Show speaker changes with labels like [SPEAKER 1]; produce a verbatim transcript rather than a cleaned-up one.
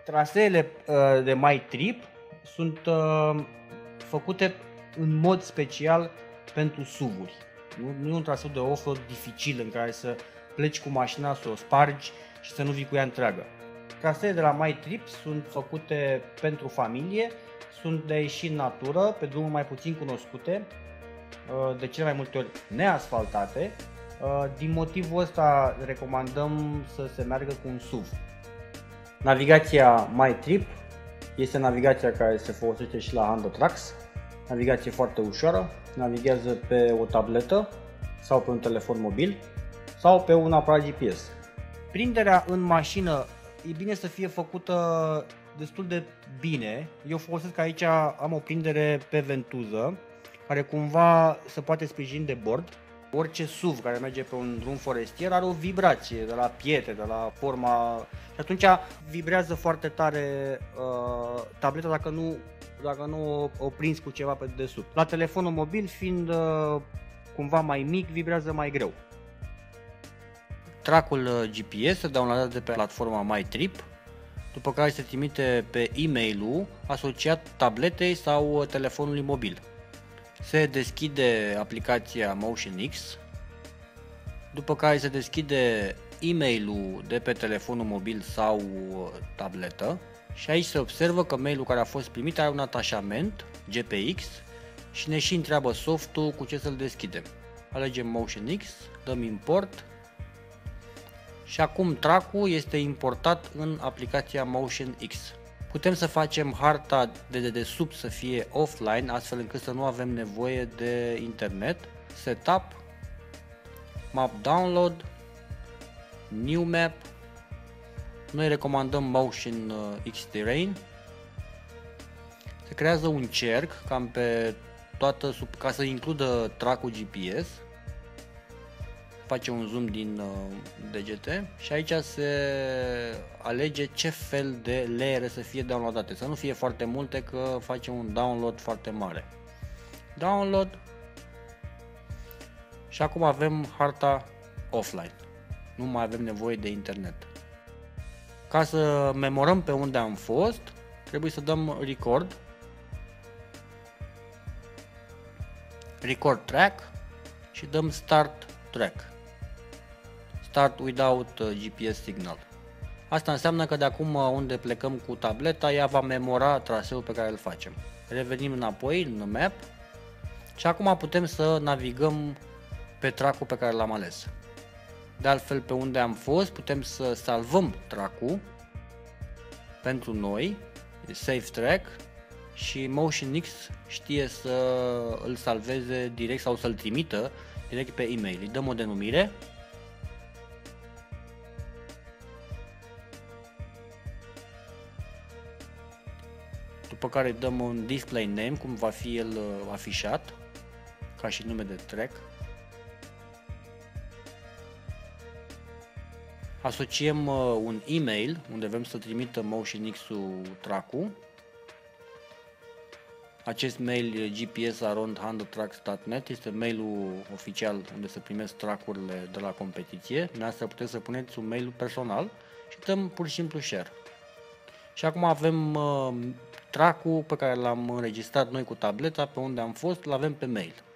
[SPEAKER 1] Traseele uh, de MyTrip sunt uh, făcute în mod special pentru S U V-uri. Nu, nu e un traseu de off-road dificil în care să pleci cu mașina, să o spargi și să nu vii cu ea întreagă. Traseele de la MyTrip sunt făcute pentru familie, sunt de ieși în natură, pe drumuri mai puțin cunoscute, de cele mai multe ori neasfaltate. Din motivul ăsta recomandăm să se meargă cu un S U V. Navigația MyTrip este navigația care se folosește și la Handotrax. Navigație foarte ușoară, navighează pe o tabletă sau pe un telefon mobil sau pe un aparat G P S. Prinderea în mașină e bine să fie făcută destul de bine. Eu folosesc aici, am o prindere pe ventuză care cumva se poate sprijini de bord. Orice S U V care merge pe un drum forestier are o vibrație de la pietre, de la forma și atunci vibrează foarte tare uh, tableta dacă nu, dacă nu o, o prins cu ceva pe dedesubt. La telefonul mobil, fiind uh, cumva mai mic, vibrează mai greu. Tracul G P S se downloadează de pe platforma MyTrip, după care se trimite pe e-mail-ul asociat tabletei sau telefonului mobil. Se deschide aplicația MotionX, după care se deschide e-mailul de pe telefonul mobil sau tabletă și aici se observă că mailul care a fost primit are un atașament G P X și ne și întreabă softul cu ce să-l deschidem. Alegem MotionX, dăm import și acum tracul este importat în aplicația MotionX. Putem să facem harta de dedesubt să fie offline, astfel încât să nu avem nevoie de internet. Setup, Map Download, New Map. Noi recomandăm Motion X Terrain. Se creează un cerc cam pe toată, ca să includă tracul G P S. Face un zoom din uh, degete și aici se alege ce fel de layere să fie downloadate, să nu fie foarte multe că face un download foarte mare. Download și acum avem harta offline, nu mai avem nevoie de internet. Ca să memorăm pe unde am fost, trebuie să dăm record, record track și dăm start track. Start without G P S signal. Asta înseamnă că de acum unde plecăm cu tableta, ea va memora traseul pe care îl facem. Revenim înapoi în map și acum putem să navigăm pe tracul pe care l-am ales. De altfel, pe unde am fost, putem să salvăm tracul pentru noi, save track, și MotionX știe să îl salveze direct sau să-l trimită direct pe e-mail. Îi dăm o denumire. După care dăm un display name, cum va fi el afișat, ca și nume de track. Asociem un e-mail unde vrem să trimită MotionX-ul track-ul. Acest mail G P S arond handotrax punct net este mailul oficial unde se primesc track-urile de la competiție. Dumneavoastră puteți să puneți un mail personal și dăm pur și simplu share. Și acum avem uh, track-ul pe care l-am înregistrat noi cu tableta, pe unde am fost, l-avem pe mail.